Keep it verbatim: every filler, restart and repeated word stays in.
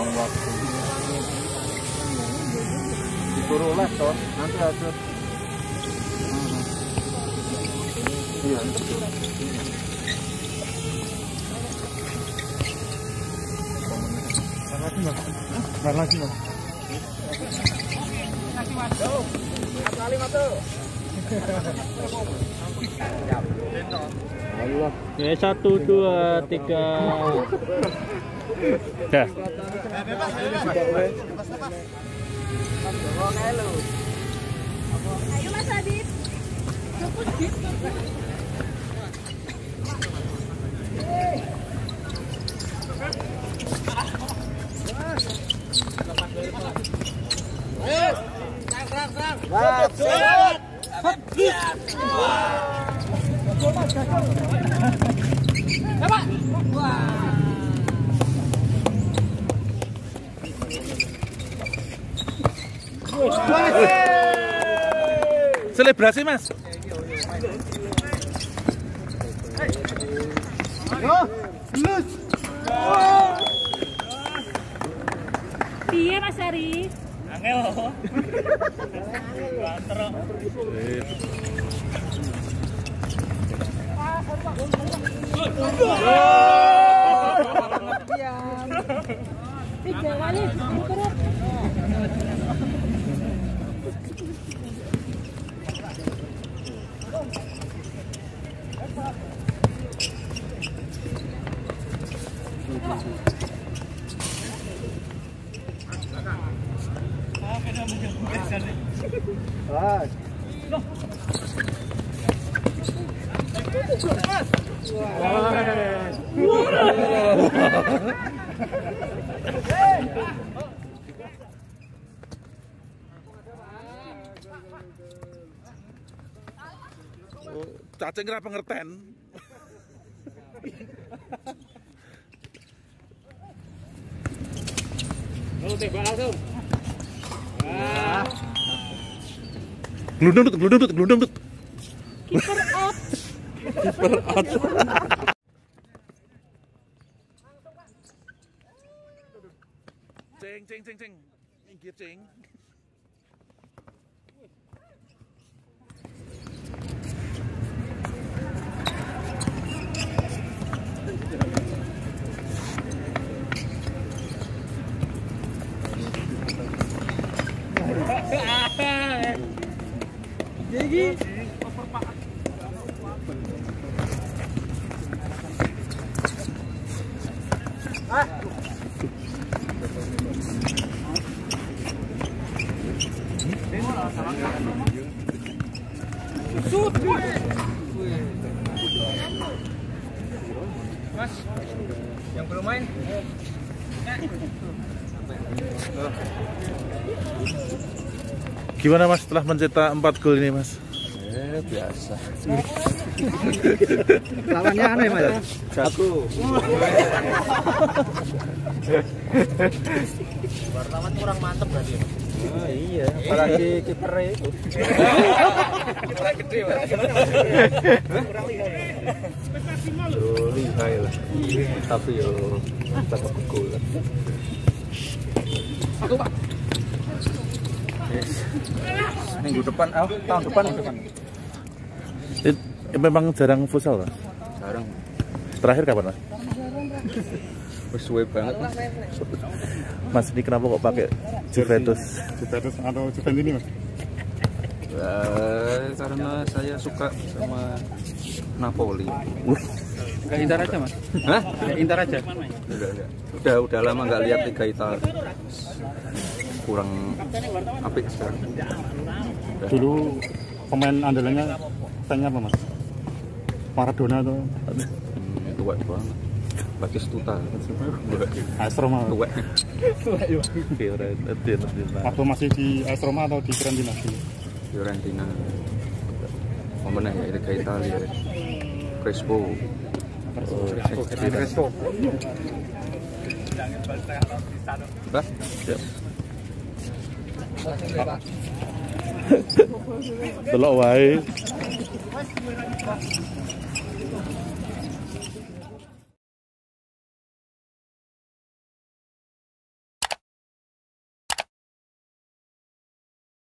buang waktu. Disuruh les toh, nanti hasil. Iya. Lagi mas, lagi mas. Lagi mas, tuh. Kali mas tuh. Allah. Ya satu dua tiga. Dah. Ayo Mas Habib. Selebrasi mas. Iya Mas Ari. Angel. Tiga kali. Cacing kira pengerten. Lu tembak langsung. Ah. Glundung tut, glundung tut, glundung tut. Keeper out. Keeper out. Ceng, ceng, ceng, ceng. Minggir, ceng. Jadi ah. Sud. Mas, yang belum main. Gimana mas setelah mencetak empat gol ini mas? Eh biasa. Lawannya aneh mas. Jago. Wartawan kurang mantep berarti. Oh iya, apalagi kiper itu. Kiper gede mas. Kurang lihai. Yo lihai lah. Tapi yo tak gol. Aku pak. Yes. Minggu depan, oh, tahun depan, depan. It, memang jarang futsal mas? Jarang. Terakhir kapan mas? Wes suwe banget mas. Mas ini kenapa kok pakai Juventus? Juventus atau Juventus ini mas? Ya, karena saya suka sama Napoli. Kayak Inter aja mas. Hah? Kayak Inter aja. Udah, udah, udah, udah lama nggak lihat Liga Italia. Kurang apik sekarang. Udah. Dulu pemain andalannya tanya apa mas? Maradona atau? Hmm, tua banget. Batistuta. A S Roma. Tua. Atau masih di A S Roma atau di Fiorentina? Fiorentina. Pemenang ya Liga Italia. Crespo. Crespo. Bah? Ya. Delok wae.